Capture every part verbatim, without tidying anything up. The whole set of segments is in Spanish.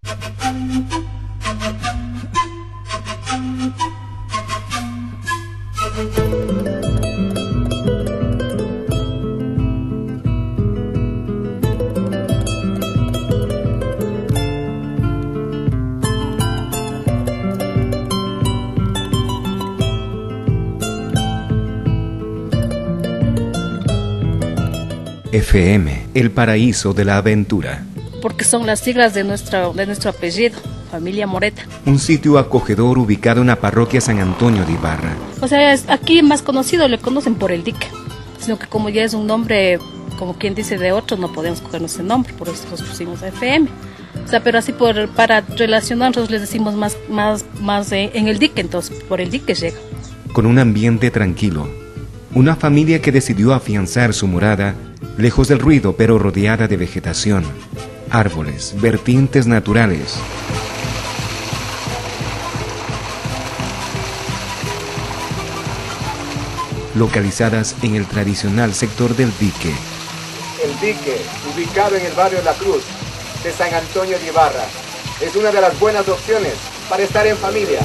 F M, el paraíso de la aventura. Porque son las siglas de nuestro, de nuestro apellido, familia Moreta. Un sitio acogedor ubicado en la parroquia San Antonio de Ibarra. O sea, es aquí más conocido, le conocen por el dique. Sino que como ya es un nombre, como quien dice, de otro, no podemos cogernos ese nombre, por eso nos pusimos F M. O sea, pero así por, para relacionarnos les decimos más, más, más de, en el dique, entonces por el dique llega. Con un ambiente tranquilo. Una familia que decidió afianzar su morada, lejos del ruido pero rodeada de vegetación, árboles, vertientes naturales. Localizadas en el tradicional sector del dique. El dique, ubicado en el barrio La Cruz, de San Antonio de Ibarra, es una de las buenas opciones para estar en familia.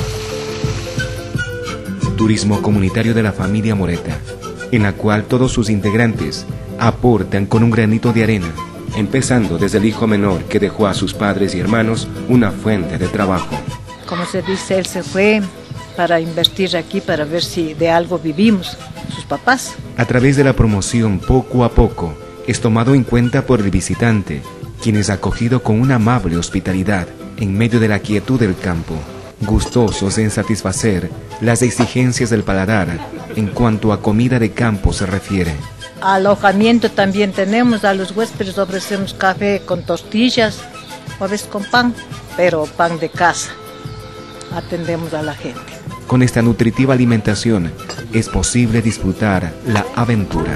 Turismo comunitario de la familia Moreta, en la cual todos sus integrantes aportan con un granito de arena, empezando desde el hijo menor que dejó a sus padres y hermanos una fuente de trabajo. Como se dice, él se fue para invertir aquí, para ver si de algo vivimos, sus papás. A través de la promoción, poco a poco, es tomado en cuenta por el visitante, quien es acogido con una amable hospitalidad en medio de la quietud del campo, gustosos en satisfacer las exigencias del paladar en cuanto a comida de campo se refiere. Alojamiento también tenemos, a los huéspedes ofrecemos café con tortillas, o a veces con pan, pero pan de casa. Atendemos a la gente. Con esta nutritiva alimentación es posible disfrutar la aventura.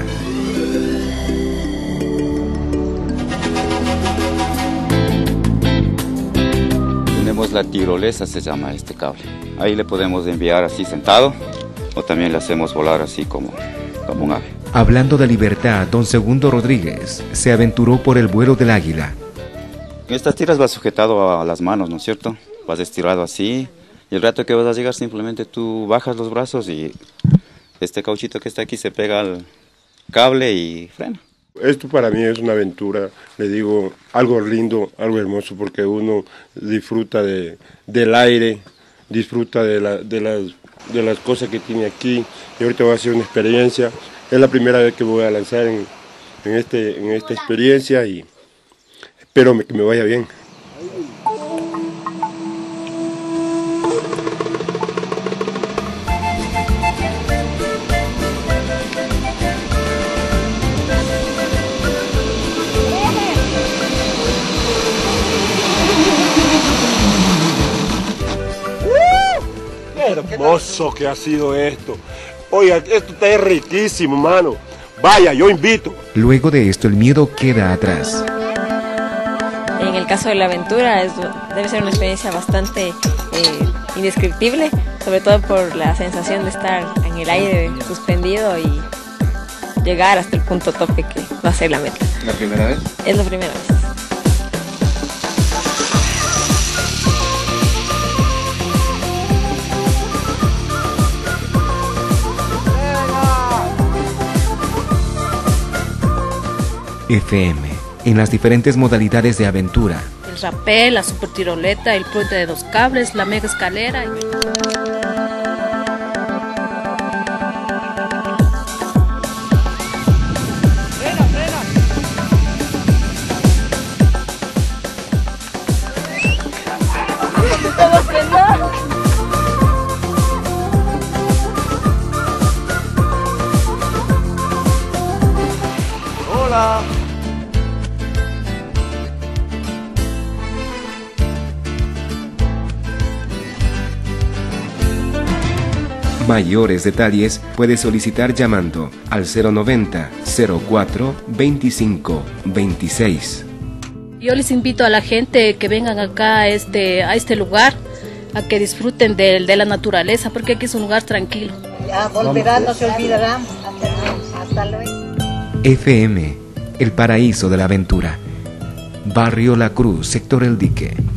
Tenemos la tirolesa, se llama este cable. Ahí le podemos enviar así sentado, o también le hacemos volar así como, como un ave. Hablando de libertad, don Segundo Rodríguez se aventuró por el vuelo del águila. En estas tiras vas sujetado a las manos, ¿no es cierto? Vas estirado así, y el rato que vas a llegar simplemente tú bajas los brazos y este cauchito que está aquí se pega al cable y frena. Esto para mí es una aventura, le digo, algo lindo, algo hermoso, porque uno disfruta de, del aire, disfruta de, la, de, las, de las cosas que tiene aquí, y ahorita voy a hacer una experiencia. Es la primera vez que voy a lanzar en, en, este, en esta experiencia y espero que me vaya bien. ¡Qué hermoso que ha sido esto! Oiga, esto está riquísimo, mano. Vaya, yo invito. Luego de esto, el miedo queda atrás. En el caso de la aventura, es, debe ser una experiencia bastante eh, indescriptible, sobre todo por la sensación de estar en el aire suspendido y llegar hasta el punto tope que va a ser la meta. ¿La primera vez? Es la primera vez. F M, en las diferentes modalidades de aventura. El rapel, la super tiroleta, el puente de dos cables, la mega escalera. Y... Hola. Mayores detalles puede solicitar llamando al cero noventa, cero cuatro, veinticinco, veintiséis. Yo les invito a la gente que vengan acá a este, a este lugar, a que disfruten de, de la naturaleza, porque aquí es un lugar tranquilo. Ya volverán, no se olvidarán. Hasta, hasta luego. F M, el paraíso de la aventura. Barrio La Cruz, sector El Dique.